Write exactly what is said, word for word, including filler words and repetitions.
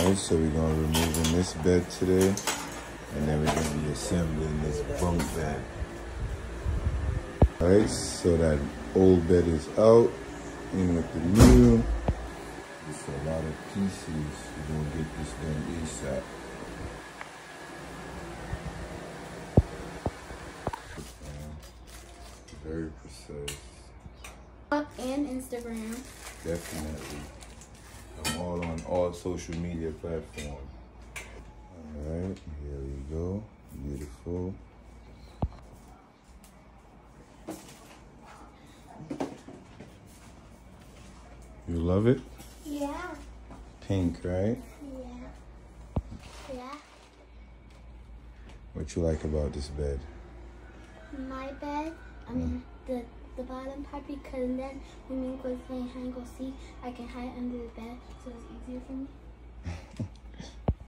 Alright, so we're gonna be removing this bed today, and then we're gonna be assembling this bunk bed. Alright, so that old bed is out, in with the new. It's a lot of pieces. We're gonna get this done ASAP. Very precise. And Instagram. Definitely. I'm all on all social media platforms. Alright, here we go. Beautiful. You love it? Yeah. Pink, right? Yeah. Yeah. What you like about this bed? My bed, I mean the the bottom part, because then when we go playing hide and go seek, I can hide under the bed, so it's easier for me.